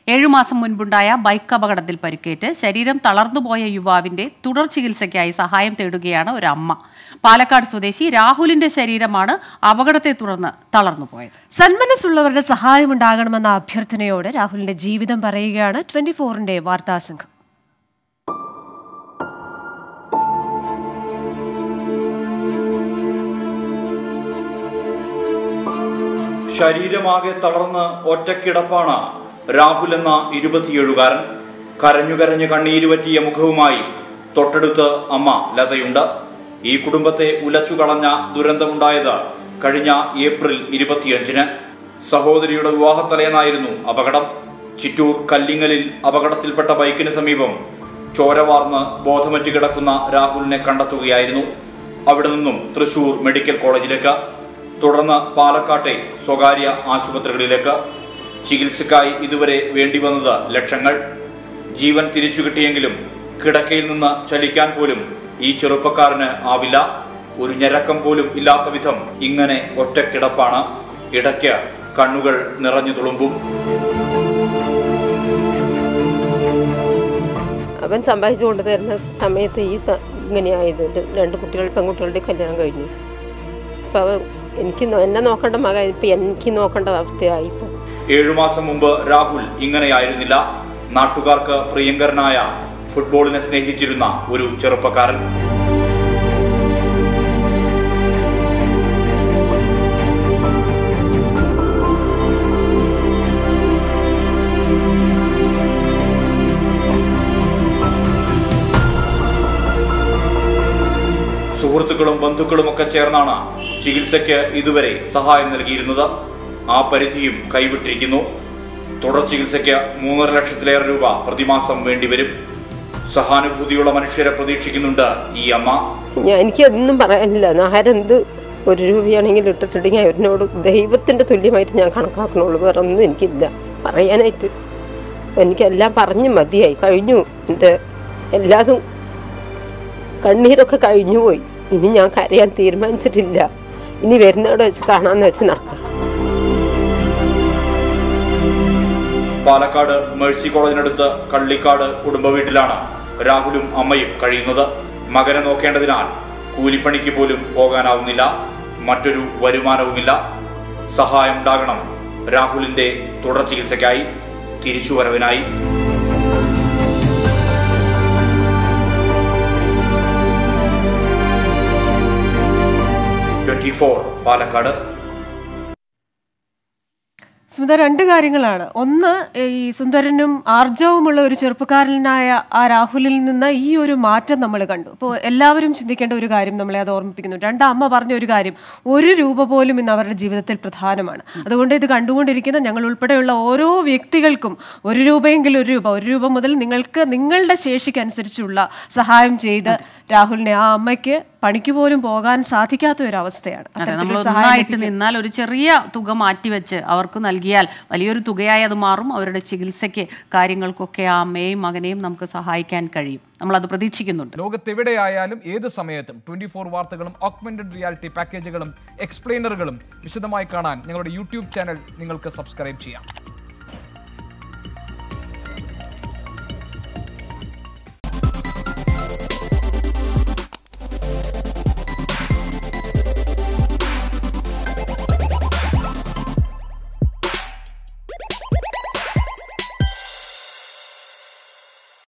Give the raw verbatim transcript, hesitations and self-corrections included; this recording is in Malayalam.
ഏഴുമാസം മുൻപുണ്ടായ ബൈക്ക് അപകടത്തിൽ പരിക്കേറ്റ് ശരീരം തളർന്നുപോയ യുവാവിന്റെ തുടർ ചികിത്സയ്ക്കായി സഹായം തേടുകയാണ് ഒരു അമ്മ. പാലക്കാട് സ്വദേശി രാഹുലിന്റെ ശരീരമാണ് അപകടത്തെ തുടർന്ന് തളർന്നുപോയത്. സന്മനസ്സുള്ളവരുടെ സഹായം ഉണ്ടാകണമെന്ന അഭ്യർത്ഥനയോടെ രാഹുലിന്റെ ജീവിതം പറയുകയാണ് ട്വന്റി ഫോറിന്റെ വാർത്താസംഘം. ശരീരമാകെ തളർന്ന് ഒറ്റക്കിടപ്പാണ് രാഹുൽ എന്ന ഇരുപത്തിയേഴുകാരൻ. കരഞ്ഞു കരഞ്ഞ് കണ്ണീര് പറ്റിയ മുഖവുമായി തൊട്ടടുത്ത് അമ്മ ലതയുണ്ട്. ഈ കുടുംബത്തെ ഉലച്ചുകളഞ്ഞ ദുരന്തമുണ്ടായത് കഴിഞ്ഞ ഏപ്രിൽ ഇരുപത്തിയഞ്ചിന്. സഹോദരിയുടെ വിവാഹത്തലേന്നായിരുന്നു അപകടം. ചിറ്റൂർ കല്ലിങ്ങലിൽ അപകടത്തിൽപ്പെട്ട ബൈക്കിന് സമീപം ചോരവാർന്ന് ബോധമറ്റ് കിടക്കുന്ന രാഹുലിനെ കണ്ടെത്തുകയായിരുന്നു. അവിടെ നിന്നും തൃശൂർ മെഡിക്കൽ കോളേജിലേക്ക്, തുടർന്ന് പാലക്കാട്ടെ സ്വകാര്യ ആശുപത്രികളിലേക്ക്. ചികിത്സക്കായി ഇതുവരെ വേണ്ടിവന്നത് ലക്ഷങ്ങൾ. ജീവൻ തിരിച്ചു കിട്ടിയെങ്കിലും കിടക്കയിൽ നിന്ന് ചലിക്കാൻ പോലും ഈ ചെറുപ്പക്കാരന് ആവില്ല. ഒരു ഞരക്കം പോലും ഇല്ലാത്ത വിധം ഇങ്ങനെ ഒറ്റക്കിടപ്പാണ്. ഇടയ്ക്ക് കണ്ണുകൾ നിറഞ്ഞു തുളുമ്പും. അവൻ സമ്പാദിച്ചു കൊണ്ടു തരുന്ന സമയത്ത് ഈ ഇങ്ങനെയായത് രണ്ട് കുട്ടികൾ പെൺകുട്ടികളുടെ കല്യാണം കഴിഞ്ഞു. അപ്പം അവൻ എനിക്ക് എന്നെ നോക്കേണ്ട മകൻ ഇപ്പം എനിക്ക് നോക്കേണ്ട അവസ്ഥയായി. ഇപ്പം ഏഴുമാസം മുമ്പ് രാഹുൽ ഇങ്ങനെയായിരുന്നില്ല. നാട്ടുകാർക്ക് പ്രിയങ്കരനായ ഫുട്ബോളിനെ സ്നേഹിച്ചിരുന്ന ഒരു ചെറുപ്പക്കാരൻ. സുഹൃത്തുക്കളും ബന്ധുക്കളും ഒക്കെ ചേർന്നാണ് ചികിത്സയ്ക്ക് ഇതുവരെ സഹായം നൽകിയിരുന്നത്. ആ പരിധിയും കൈവിട്ടിരിക്കുന്നു. തുടർ ചികിത്സയ്ക്ക് മൂന്നര ലക്ഷത്തിലേറെ രൂപ പ്രതിമാസം വേണ്ടിവരും. സഹാനുഭൂതിയുള്ള മനുഷ്യരെ പ്രതീക്ഷിക്കുന്നുണ്ട് ഈ അമ്മ. ഞാൻ എനിക്കൊന്നും പറയാനില്ല. ആരെന്ത് ഒരു രൂപയാണെങ്കിലും ഇട്ടിട്ടുണ്ടെങ്കിൽ അവരിനോട് ദൈവത്തിന്റെ തുല്യമായിട്ട് ഞാൻ കണക്കാക്കണുള്ളൂ. വേറെ ഒന്നും എനിക്കില്ല പറയാനായിട്ട്. എനിക്കെല്ലാം പറഞ്ഞു മതിയായി കഴിഞ്ഞു. എൻ്റെ എല്ലാതും കണ്ണീരൊക്കെ കഴിഞ്ഞു പോയി. ഇനി ഞാൻ കരയാൻ തീരുമാനിച്ചിട്ടില്ല. ഇനി വരുന്നവിടെ വെച്ച് കാണാന്ന് വെച്ച് നടക്കാം. പാലക്കാട് മേഴ്സി കോളേജിനടുത്ത് കള്ളിക്കാട് കുടുംബ വീട്ടിലാണ് രാഹുലും അമ്മയും കഴിയുന്നത്. മകനെ നോക്കേണ്ടതിനാൽ കൂലിപ്പണിക്ക് പോലും പോകാനാവുന്നില്ല. മറ്റൊരു വരുമാനവുമില്ല. സഹായം ഉണ്ടാകണം രാഹുലിന്റെ തുടർ ചികിത്സയ്ക്കായി, തിരിച്ചുവരവിനായി. Twenty four Palakkad. സുന്ദർ, രണ്ട് കാര്യങ്ങളാണ്. ഒന്ന്, ഈ സുന്ദരനും ആർജവുമുള്ള ഒരു ചെറുപ്പക്കാരനായ ആ രാഹുലിൽ നിന്ന് ഈ ഒരു മാറ്റം നമ്മൾ കണ്ടു. അപ്പോൾ എല്ലാവരും ചിന്തിക്കേണ്ട ഒരു കാര്യം നമ്മളെ അത് ഓർമ്മിപ്പിക്കുന്നു. രണ്ട്, അമ്മ പറഞ്ഞ ഒരു കാര്യം, ഒരു രൂപ പോലും ഇന്ന് അവരുടെ ജീവിതത്തിൽ പ്രധാനമാണ്. അതുകൊണ്ട് ഇത് കണ്ടുകൊണ്ടിരിക്കുന്ന ഞങ്ങൾ ഉൾപ്പെടെയുള്ള ഓരോ വ്യക്തികൾക്കും ഒരു രൂപയെങ്കിലും ഒരു രൂപ ഒരു രൂപ മുതൽ നിങ്ങൾക്ക് നിങ്ങളുടെ ശേഷിക്കനുസരിച്ചുള്ള സഹായം ചെയ്ത് രാഹുലിനെ, ആ അമ്മയ്ക്ക് പണിക്ക് പോലും പോകാൻ സാധിക്കാത്ത ഒരു അവസ്ഥയാണ്. നന്നായിട്ട് നിന്നാൽ ഒരു ചെറിയ തുക മാറ്റിവെച്ച് അവർക്ക് നൽകിയാൽ വലിയൊരു തുകയായി അത് മാറും. അവരുടെ ചികിത്സയ്ക്ക് കാര്യങ്ങൾക്കൊക്കെ ആ അമ്മയെയും മകനെയും നമുക്ക് സഹായിക്കാൻ കഴിയും. നമ്മളത് പ്രതീക്ഷിക്കുന്നുണ്ട്. ലോകത്തെവിടെയായാലും ഏത് സമയത്തും ട്വന്റി ഫോർ വാർത്തകളും ഓഗ്മെന്റഡ് റിയാലിറ്റി പാക്കേജുകളും എക്സ്പ്ലെയിനറുകളും വിശദമായി കാണാൻ ഞങ്ങളുടെ യൂട്യൂബ് ചാനൽ നിങ്ങൾക്ക് സബ്സ്ക്രൈബ് ചെയ്യാം.